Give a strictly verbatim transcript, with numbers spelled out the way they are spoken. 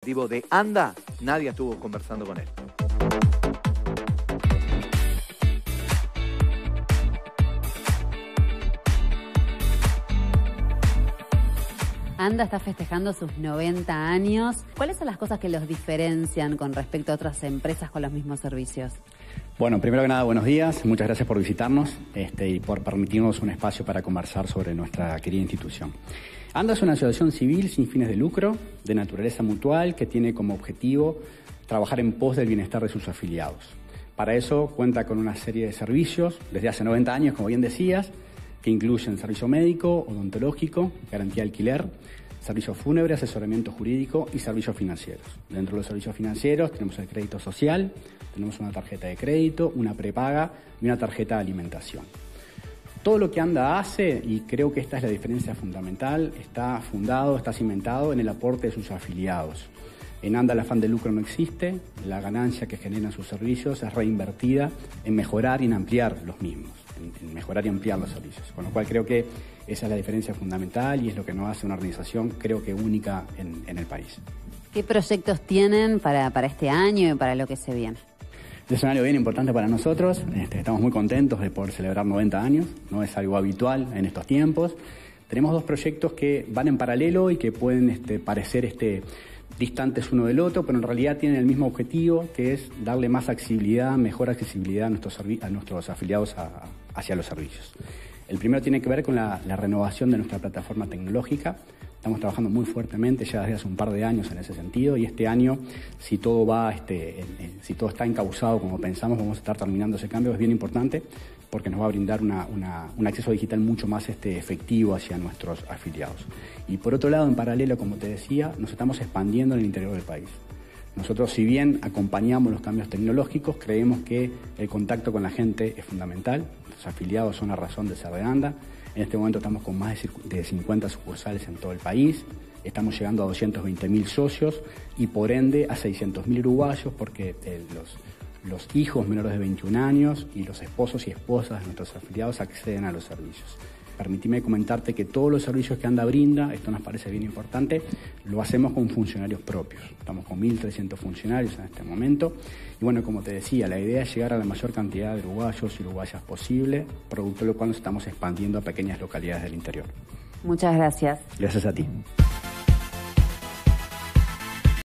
ejecutivo de ANDA, nadie estuvo conversando con él. ANDA está festejando sus noventa años. ¿Cuáles son las cosas que los diferencian con respecto a otras empresas con los mismos servicios? Bueno, primero que nada, buenos días. Muchas gracias por visitarnos este, y por permitirnos un espacio para conversar sobre nuestra querida institución. ANDA es una asociación civil sin fines de lucro, de naturaleza mutual, que tiene como objetivo trabajar en pos del bienestar de sus afiliados. Para eso cuenta con una serie de servicios desde hace noventa años, como bien decías, que incluyen servicio médico, odontológico, garantía de alquiler, servicio fúnebre, asesoramiento jurídico y servicios financieros. Dentro de los servicios financieros tenemos el crédito social, tenemos una tarjeta de crédito, una prepaga y una tarjeta de alimentación. Todo lo que ANDA hace, y creo que esta es la diferencia fundamental, está fundado, está cimentado en el aporte de sus afiliados. En ANDA el afán de lucro no existe, la ganancia que generan sus servicios es reinvertida en mejorar y en ampliar los mismos, en, en mejorar y ampliar los servicios. Con lo cual creo que esa es la diferencia fundamental y es lo que nos hace una organización, creo que única en, en el país. ¿Qué proyectos tienen para, para este año y para lo que se viene? Es un año bien importante para nosotros, este, estamos muy contentos de poder celebrar noventa años, no es algo habitual en estos tiempos. Tenemos dos proyectos que van en paralelo y que pueden este, parecer este, distantes uno del otro, pero en realidad tienen el mismo objetivo, que es darle más accesibilidad, mejor accesibilidad a nuestros, a nuestros afiliados a, hacia los servicios. El primero tiene que ver con la, la renovación de nuestra plataforma tecnológica. Estamos trabajando muy fuertemente ya desde hace un par de años en ese sentido y este año, si todo va, este, en, en, si todo está encauzado como pensamos, vamos a estar terminando ese cambio. Es bien importante porque nos va a brindar una, una, un acceso digital mucho más este, efectivo hacia nuestros afiliados. Y por otro lado, en paralelo, como te decía, nos estamos expandiendo en el interior del país. Nosotros, si bien acompañamos los cambios tecnológicos, creemos que el contacto con la gente es fundamental. Los afiliados son la razón de ser de ANDA. En este momento estamos con más de cincuenta sucursales en todo el país. Estamos llegando a doscientos veinte mil socios y por ende a seiscientos mil uruguayos porque eh, los, los hijos menores de veintiún años y los esposos y esposas de nuestros afiliados acceden a los servicios. Permíteme comentarte que todos los servicios que ANDA brinda, esto nos parece bien importante, lo hacemos con funcionarios propios. Estamos con mil trescientos funcionarios en este momento. Y bueno, como te decía, la idea es llegar a la mayor cantidad de uruguayos y uruguayas posible, producto de lo cual nos estamos expandiendo a pequeñas localidades del interior. Muchas gracias. Gracias a ti.